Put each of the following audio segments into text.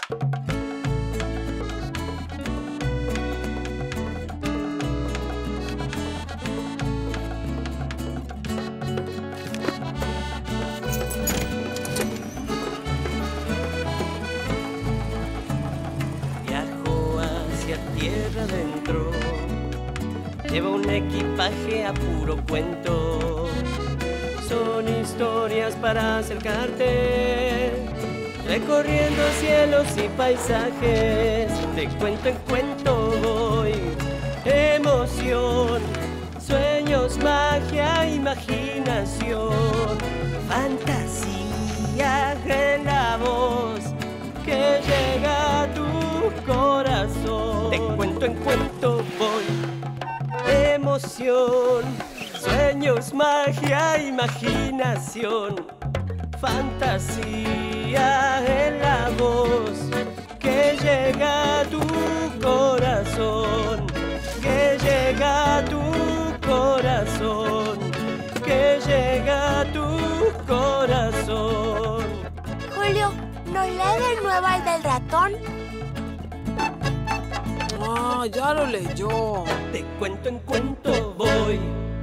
Tierra adentro, lleva un equipaje a puro cuento. Son historias para acercarte, recorriendo cielos y paisajes. De cuento en cuento voy, emoción, sueños, magia, imaginación, fantasía en la voz que llega a tu corazón. De cuento en cuento voy, emoción, sueños, magia, imaginación, fantasía en la voz que llega a tu corazón, que llega a tu corazón, que llega a tu corazón. Julio, ¿nos lee de nuevo el del ratón? Ah, ya lo leyó. De cuento en cuento voy.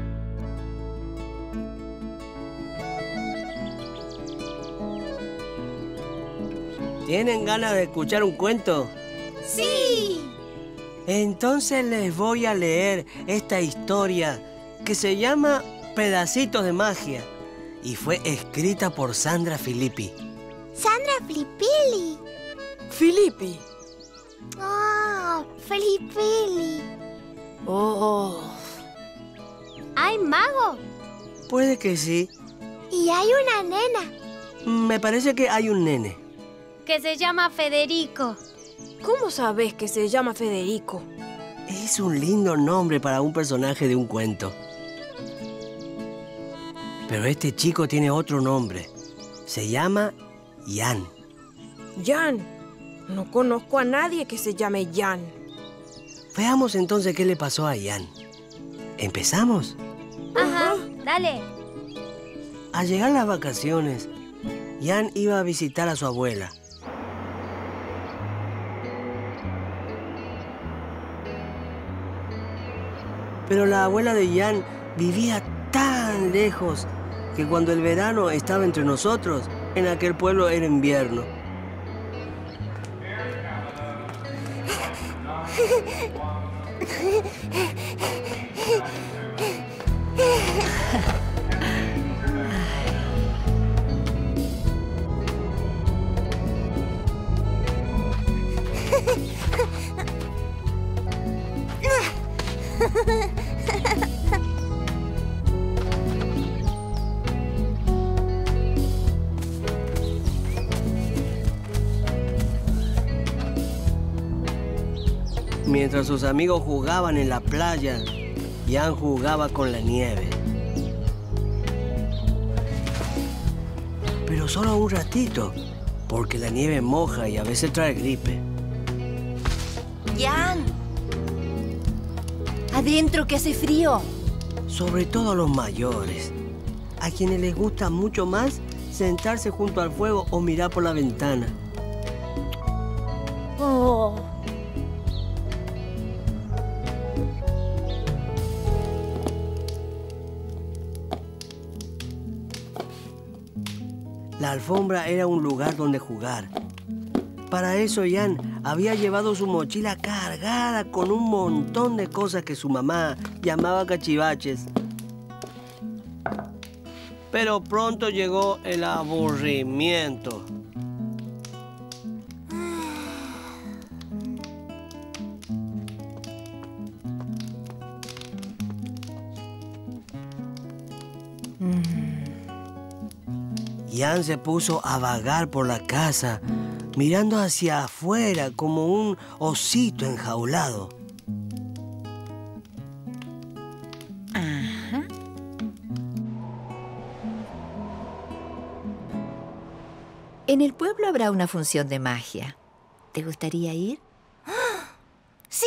¿Tienen ganas de escuchar un cuento? ¡Sí! Entonces les voy a leer esta historia que se llama Pedacitos de Magia y fue escrita por Sandra Filippi. ¡Sandra Filippi! Filippi. ¡Oh! ¡Filippi! Oh. ¿Hay mago? Puede que sí. Y hay una nena. Me parece que hay un nene. Que se llama Federico. ¿Cómo sabes que se llama Federico? Es un lindo nombre para un personaje de un cuento. Pero este chico tiene otro nombre. Se llama Jan. Jan. No conozco a nadie que se llame Jan. Veamos entonces qué le pasó a Jan. ¿Empezamos? Ajá, dale. Al llegar las vacaciones, Jan iba a visitar a su abuela. Pero la abuela de Jan vivía tan lejos que cuando el verano estaba entre nosotros, en aquel pueblo era invierno. Mientras sus amigos jugaban en la playa, Jan jugaba con la nieve. Pero solo un ratito, porque la nieve moja y a veces trae gripe. ¡Jan! ¡Adentro que hace frío! Sobre todo a los mayores, a quienes les gusta mucho más sentarse junto al fuego o mirar por la ventana. Oh. La alfombra era un lugar donde jugar. Para eso Jan había llevado su mochila cargada con un montón de cosas que su mamá llamaba cachivaches. Pero pronto llegó el aburrimiento. Jan se puso a vagar por la casa, mirando hacia afuera como un osito enjaulado. Ajá. En el pueblo habrá una función de magia. ¿Te gustaría ir? ¡Sí!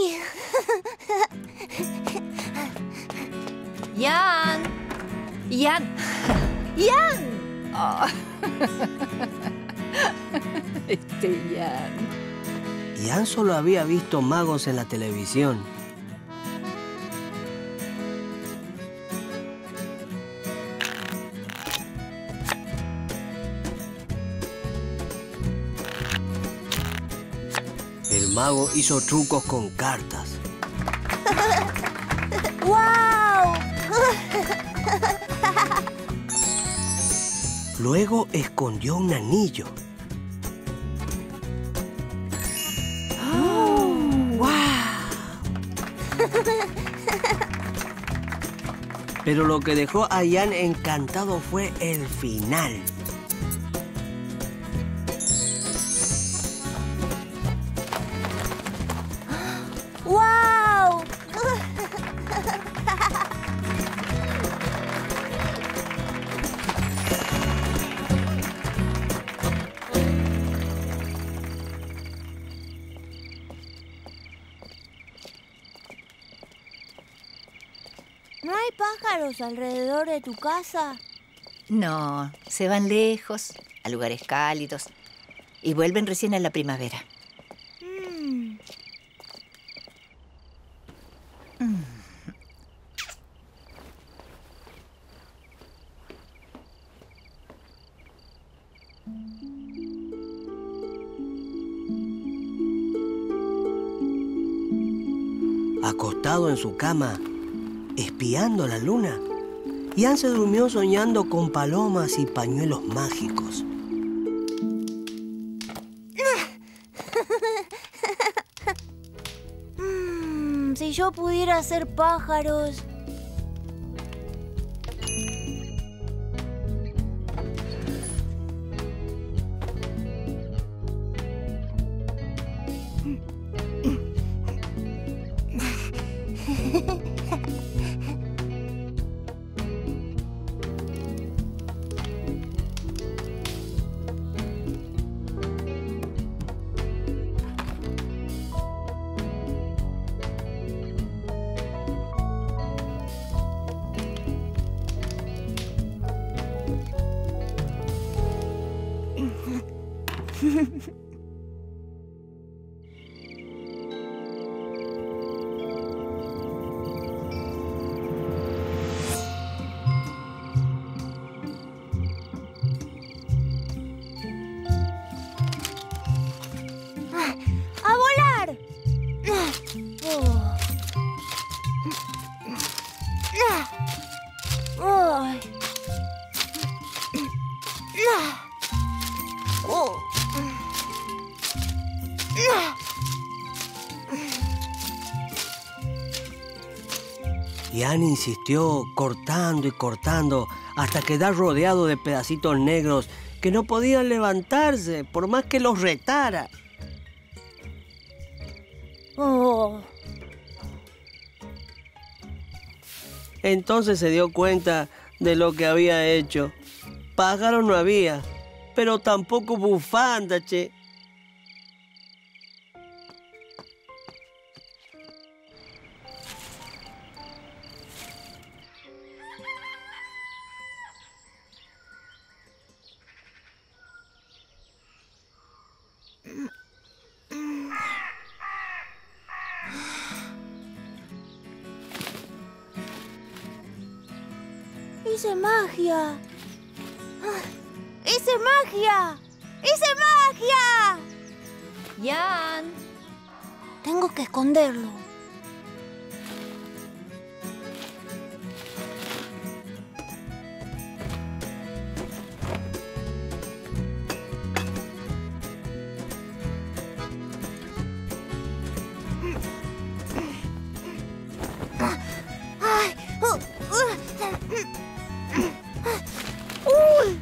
¡Jan! ¡Jan! ¡Jan! Oh. Jan. Jan solo había visto magos en la televisión. El mago hizo trucos con cartas. ¡Guau! Luego escondió un anillo. Pero lo que dejó a Jan encantado fue el final. ¡Guau! ¿No hay pájaros alrededor de tu casa? No, se van lejos, a lugares cálidos, y vuelven recién en la primavera. Acostado en su cama, espiando la luna, Jan se durmió soñando con palomas y pañuelos mágicos. Si yo pudiera ser pájaros. ¡A volar! Ay. Jan insistió, cortando y cortando, hasta quedar rodeado de pedacitos negros que no podían levantarse, por más que los retara. Oh. Entonces se dio cuenta de lo que había hecho. Pájaros no había, pero tampoco bufanda, che. ¡Hice magia! ¡Hice magia! ¡Hice magia! ¡Jan! Tengo que esconderlo. ¡Ay! ¡Uy!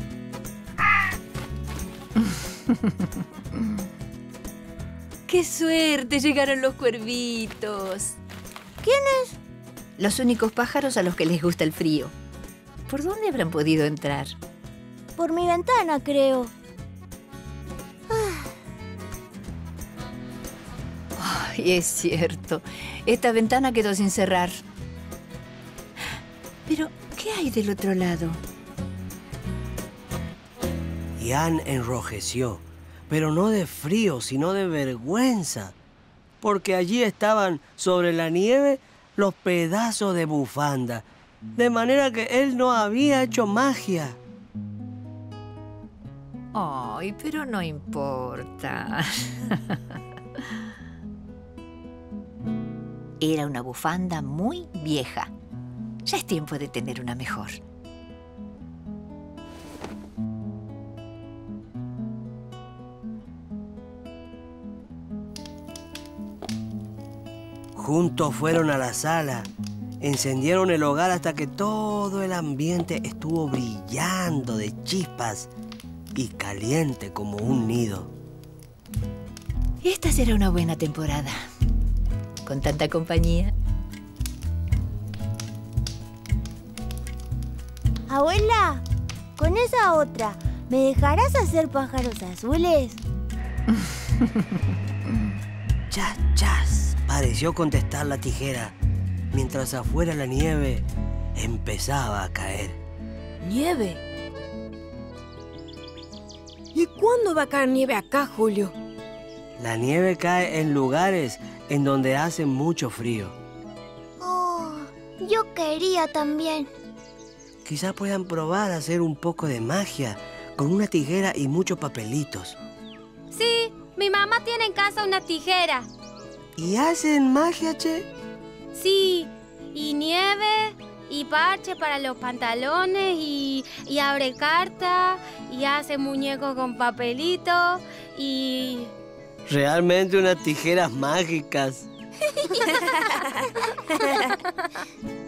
¡Qué suerte! Llegaron los cuervitos. ¿Quiénes? Los únicos pájaros a los que les gusta el frío. ¿Por dónde habrán podido entrar? Por mi ventana, creo. Ay, es cierto. Esta ventana quedó sin cerrar. Pero, ¿qué hay del otro lado? Jan enrojeció. pero no de frío, sino de vergüenza, porque allí estaban sobre la nieve los pedazos de bufanda, de manera que él no había hecho magia. Ay, pero no importa. Era una bufanda muy vieja. Ya es tiempo de tener una mejor. Juntos fueron a la sala, encendieron el hogar hasta que todo el ambiente estuvo brillando de chispas y caliente como un nido. Esta será una buena temporada. Con tanta compañía. Abuela, con esa otra, ¿me dejarás hacer pájaros azules? Chas, chas, pareció contestar la tijera, mientras afuera la nieve empezaba a caer. ¿Nieve? ¿Y cuándo va a caer nieve acá, Julio? La nieve cae en lugares en donde hace mucho frío. Oh, yo quería también. Quizás puedan probar a hacer un poco de magia con una tijera y muchos papelitos. Sí, mi mamá tiene en casa una tijera. ¿Y hacen magia, che? Sí, y nieve, y parche para los pantalones, y abre cartas, y hace muñecos con papelitos, y... Realmente unas tijeras mágicas.